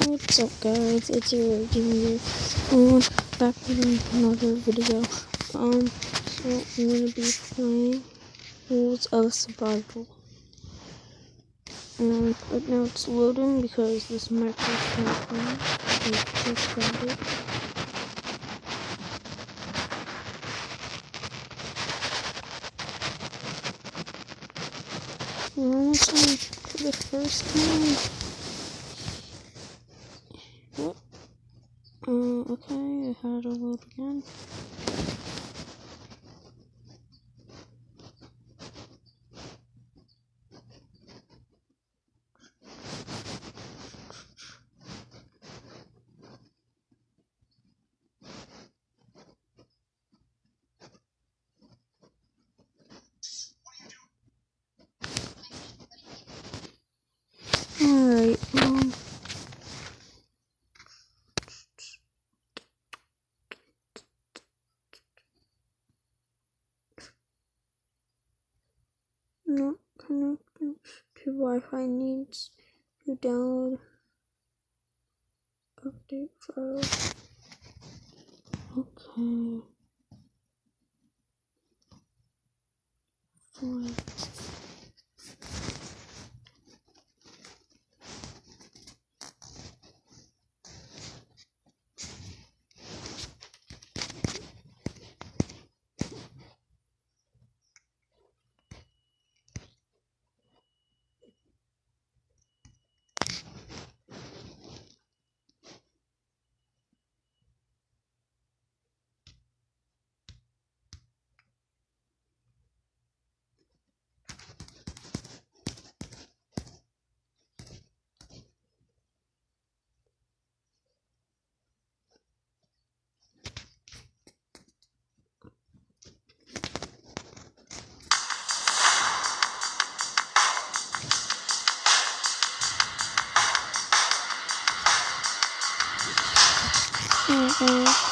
What's up guys, it's your Gamer here, back with another video. So I'm gonna be playing Rules of Survival. Right now it's loading because this is my first time playing. I just got it. We're almost on for the first time. What? Okay, I had to load again. Alright, not connecting to Wi-Fi, needs to download update file. Okay. Fine. Alright, guys.